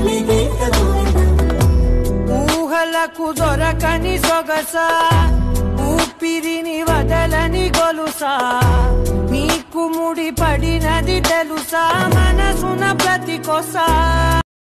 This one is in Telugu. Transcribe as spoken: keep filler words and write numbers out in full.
ఊహలకు దొరకని సొగసా ఊపిరిని వదలని గొలుసా నీకు ముడి పడినది తెలుసా మనసున ప్రతి కొసా